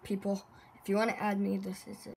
people. If you want to add me, this is it.